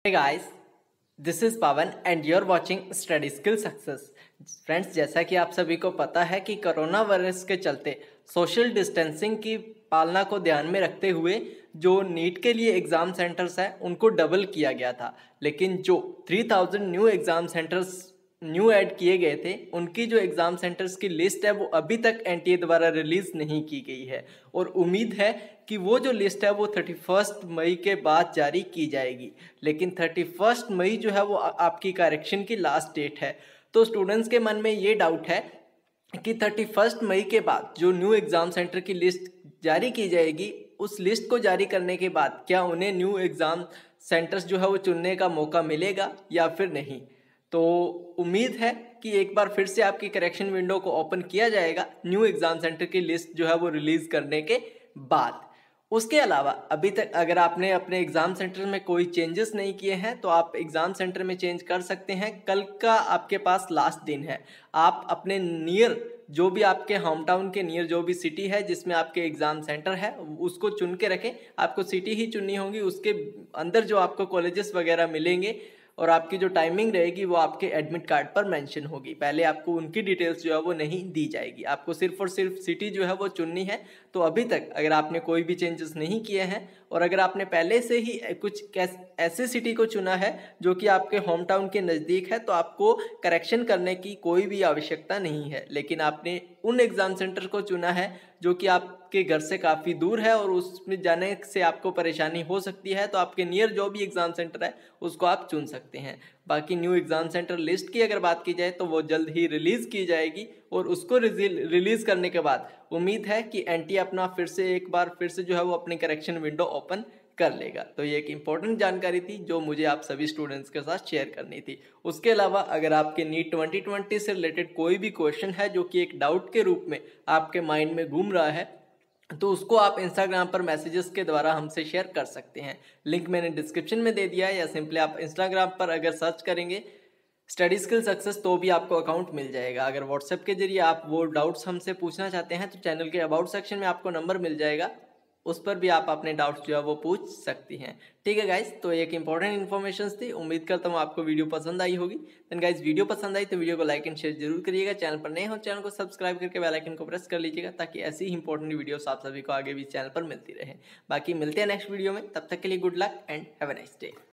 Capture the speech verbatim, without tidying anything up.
Hey guys, this is Pawan and you're watching Study Skill Success. Friends, जैसा कि आप सभी को पता है कि कोरोना वायरस के चलते सोशल डिस्टेंसिंग की पालना को ध्यान में रखते हुए जो नीट के लिए एग्ज़ाम सेंटर्स हैं उनको डबल किया गया था। लेकिन जो तीन हज़ार new exam centres new add किए गए थे उनकी जो एग्ज़ाम सेंटर्स की लिस्ट है वो अभी तक एनटीए द्वारा रिलीज़ नहीं की गई है और उम्मीद है कि वो जो लिस्ट है वो इकतीस मई के बाद जारी की जाएगी। लेकिन इकतीस मई जो है वो आपकी करेक्शन की लास्ट डेट है। तो स्टूडेंट्स के मन में ये डाउट है कि इकतीस मई के बाद जो न्यू एग्ज़ाम सेंटर की लिस्ट जारी की जाएगी, उस लिस्ट को जारी करने के बाद क्या उन्हें न्यू एग्ज़ाम सेंटर्स जो है वो चुनने का मौका मिलेगा या फिर नहीं। तो उम्मीद है कि एक बार फिर से आपकी करेक्शन विंडो को ओपन किया जाएगा न्यू एग्ज़ाम सेंटर की लिस्ट जो है वो रिलीज़ करने के बाद। उसके अलावा अभी तक अगर आपने अपने एग्ज़ाम सेंटर में कोई चेंजेस नहीं किए हैं तो आप एग्ज़ाम सेंटर में चेंज कर सकते हैं। कल का आपके पास लास्ट दिन है। आप अपने नियर जो भी आपके होम टाउन के नियर जो भी सिटी है जिसमें आपके एग्ज़ाम सेंटर है उसको चुन के रखें। आपको सिटी ही चुननी होगी, उसके अंदर जो आपको कॉलेजेस वगैरह मिलेंगे और आपकी जो टाइमिंग रहेगी वो आपके एडमिट कार्ड पर मेंशन होगी। पहले आपको उनकी डिटेल्स जो है वो नहीं दी जाएगी, आपको सिर्फ और सिर्फ सिटी जो है वो चुननी है। तो अभी तक अगर आपने कोई भी चेंजेस नहीं किए हैं और अगर आपने पहले से ही कुछ ऐसे सिटी को चुना है जो कि आपके होम टाउन के नज़दीक है तो आपको करेक्शन करने की कोई भी आवश्यकता नहीं है। लेकिन आपने उन एग्ज़ाम सेंटर को चुना है जो कि आपके घर से काफ़ी दूर है और उसमें जाने से आपको परेशानी हो सकती है, तो आपके नियर जो भी एग्ज़ाम सेंटर है उसको आप चुन सकते हैं। बाकी न्यू एग्ज़ाम सेंटर लिस्ट की अगर बात की जाए तो वो जल्द ही रिलीज़ की जाएगी और उसको रिलीज़ करने के बाद उम्मीद है कि एनटीए अपना फिर से एक बार फिर से जो है वो अपनी करेक्शन विंडो ओपन कर लेगा। तो ये एक इम्पॉर्टेंट जानकारी थी जो मुझे आप सभी स्टूडेंट्स के साथ शेयर करनी थी। उसके अलावा अगर आपके नीट ट्वेंटी ट्वेंटी से रिलेटेड कोई भी क्वेश्चन है जो कि एक डाउट के रूप में आपके माइंड में घूम रहा है तो उसको आप इंस्टाग्राम पर मैसेजेस के द्वारा हमसे शेयर कर सकते हैं। लिंक मैंने डिस्क्रिप्शन में दे दिया है या सिंपली आप इंस्टाग्राम पर अगर सर्च करेंगे स्टडी स्किल सक्सेस तो भी आपको अकाउंट मिल जाएगा। अगर व्हाट्सएप के जरिए आप वो डाउट्स हमसे पूछना चाहते हैं तो चैनल के अबाउट सेक्शन में आपको नंबर मिल जाएगा, उस पर भी आप अपने डाउट्स जो है वो पूछ सकती हैं। ठीक है गाइज, तो एक इंपॉर्टेंट इन्फॉर्मेशन थी। उम्मीद करता हूँ आपको वीडियो पसंद आई होगी। देन गाइज वीडियो पसंद आई तो वीडियो को लाइक एंड शेयर जरूर करिएगा। चैनल पर नए हो चैनल को सब्सक्राइब करके बेल आइकन को प्रेस कर लीजिएगा ताकि ऐसी ही इंपॉर्टेंट वीडियोस आप सभी को आगे भी चैनल पर मिलती रहे। बाकी मिलते हैं नेक्स्ट वीडियो में, तब तक के लिए good luck and have a nice day.